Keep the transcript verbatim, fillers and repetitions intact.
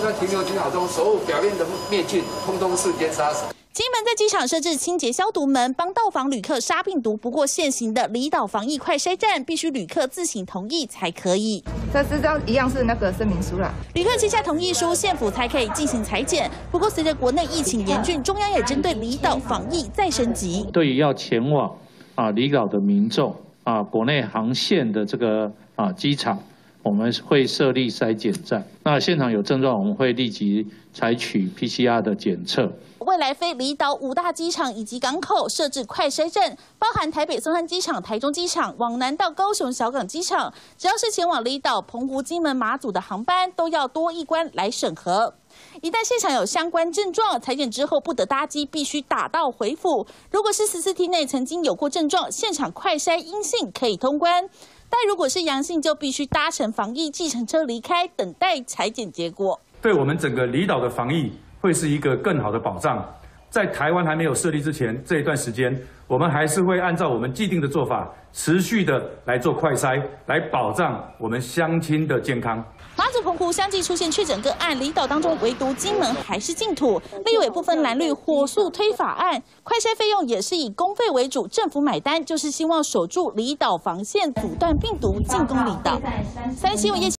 在停留几秒钟，所有表面的灭菌，通通瞬间杀死。 金门在机场设置清洁消毒门，帮到访旅客杀病毒。不过，现行的离岛防疫快筛站必须旅客自行同意才可以。 这这张一样是那个声明书啦， 旅客签下同意书，县府才可以进行采检。不过，随着国内疫情严峻，中央也针对离岛防疫再升级。 对于要前往啊离岛的民众啊，国内航线的这个啊机场，我们会设立筛检站。那现场有症状，我们会立即采取 P C R 的检测。 未来非离岛五大机场以及港口设置快筛站，包含台北松山机场、台中机场，往南到高雄小港机场，只要是前往离岛、澎湖、金门、马祖的航班，都要多一关来审核。一旦现场有相关症状，采检之后不得搭机，必须打道回府。如果是十四天内曾经有过症状，现场快筛阴性可以通关。 但如果是阳性，就必须搭乘防疫计程车离开，等待采检结果。 对我们整个离岛的防疫会是一个更好的保障。在台湾还没有设立之前，这一段时间，我们还是会按照我们既定的做法，持续的来做快筛，来保障我们乡亲的健康。 马祖、澎湖相继出现确诊个案，离岛当中唯独金门还是净土。立委不分蓝绿火速推法案，快筛费用也是以公费为主，政府买单，就是希望守住离岛防线，阻断病毒进攻离岛。三新闻业。